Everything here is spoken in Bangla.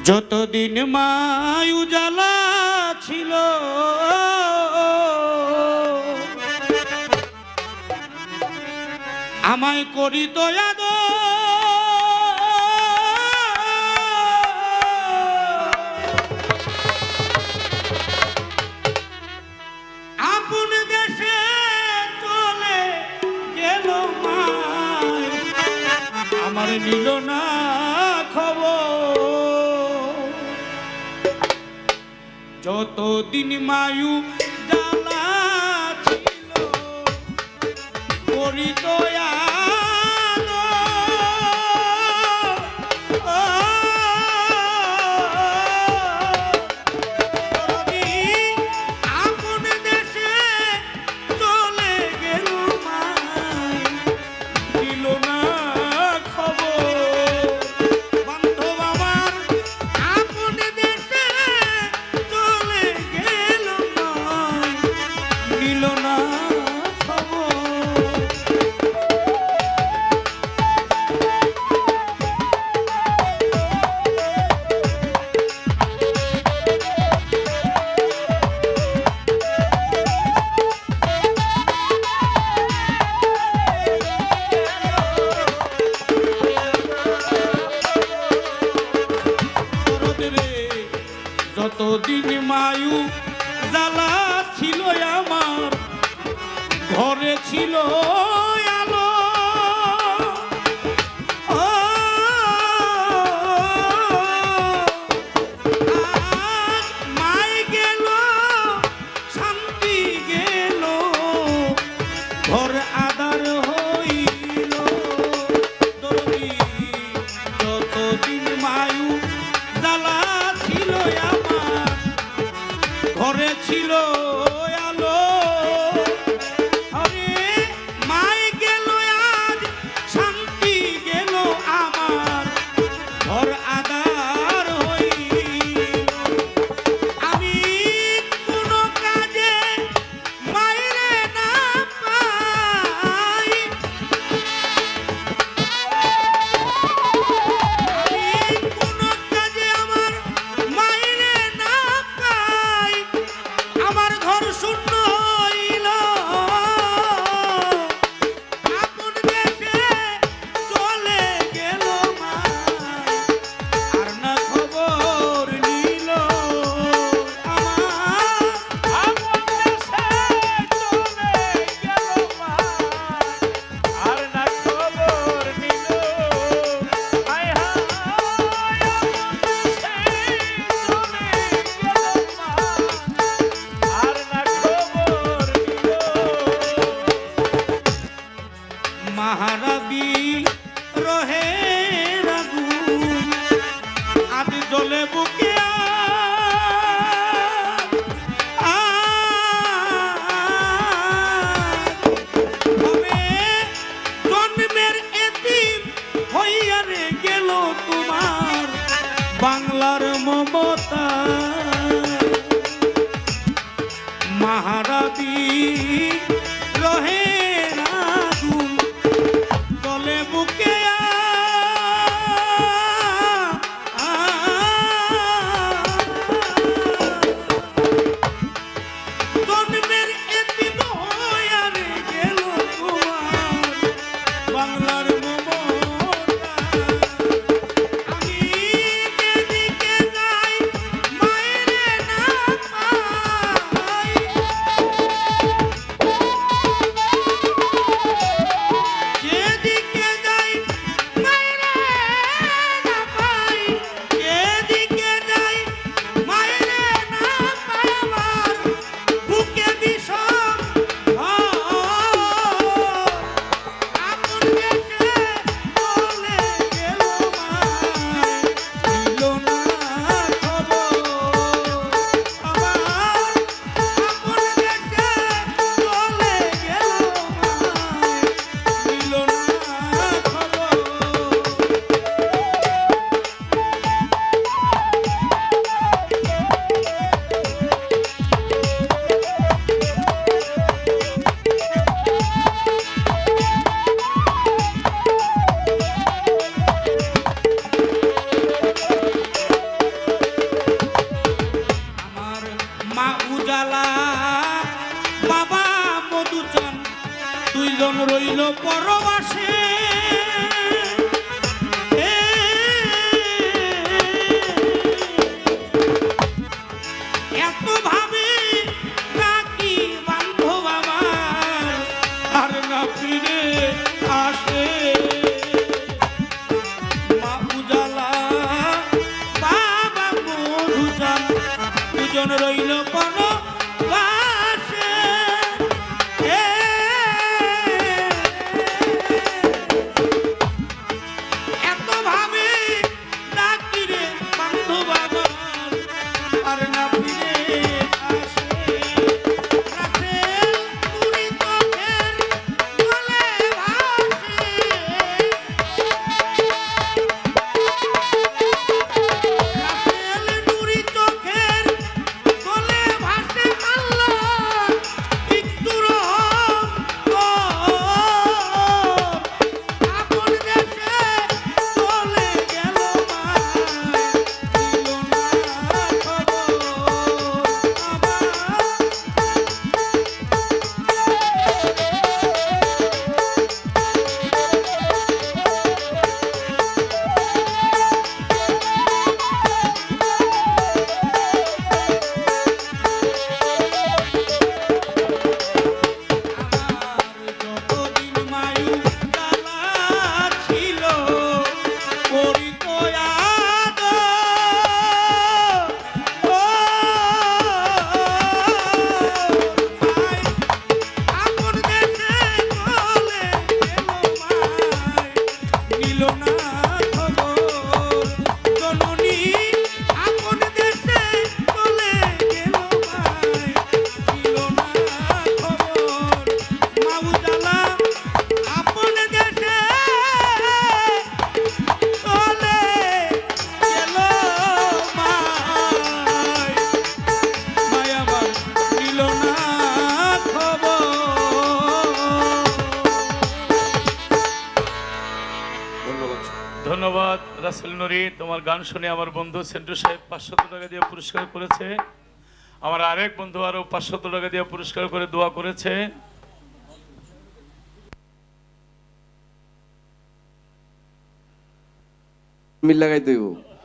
যতদিন মায়ু জ্বালা ছিল আমায় করিত আদর আপন দেশে চলে গেল মায় আমার নিল না খবর যতদিন মায়ু জ্বালা ছিল করিত যতদিন মায়ু জ্বালা ছিল আমার ঘরে ছিল আলো মাই গেল শান্তি গেল ঘর আদার হইল যতদিন মায়ু জ্বালা ছিল আমার ঘরে ছিল আলো আরে মাই গেল আজ শান্তি গেল আমার ঘর আদার হইল আমি কোনো কাজে মাইরে না পাই কোনো কাজে আমার মাইরে না পাই আমার ঘর শূন্য হইল আপন দেশে চলে গেল মায় আর না খবর নিল আমার আপন দেশে চলে গেল মায় আর না খবর নিল হায় হায় আপন দেশে চলে গেল মায় আর না খবর নিল মহারাবি রহে রাগুন আজ জ্বলে বুকে হবে জন্মের এতিম হইয়া রে গেল তোমার বাংলার মমতা মহারাবি রহে রাগুন চলে বুকে জন্মের এতিম হইয়া রে গেল তোমার বাংলার মমতা আমি যেদিকে যাই মায়েরে না পাই দুজন রইল পরবাসে এত ভাবে নাকি বান্ধব আমার আর না ফিরে আসে মা উজালা বাবা মধুজান দুজন রইল পরবাসে এত ভাবে ডাকি রে বান্ধব আমার আর না ফিরে আসে রাসেল তুরি চোখের জলে ভাসে রাসেল তুরি চোখের জলে ভাসে আল্লাহ একটু রহম কর আপন দেশে চলে গেল যতদিন মায়ু জ্বালা ছিল পরিতয়াদ ও মাই আপন দেশে চলে গেল মাই নিল না খবর জননী আপন দেশে চলে গেল মাই নিল না খবর মাউ জ্বালা আপন দেশে চলে গেল মাই মাই আমার নিল না খবর ধন্যবাদ ধন্যবাদ রাসেল নুরি। তোমার গান শুনে আমার বন্ধু সেন্টু সাহেব 500 টাকা দিয়ে পুরস্কার করেছে। আমার আরেক বন্ধু আরো 500 টাকা দিয়ে পুরস্কার করে দোয়া করেছে। মিল লাগাইতে হইব।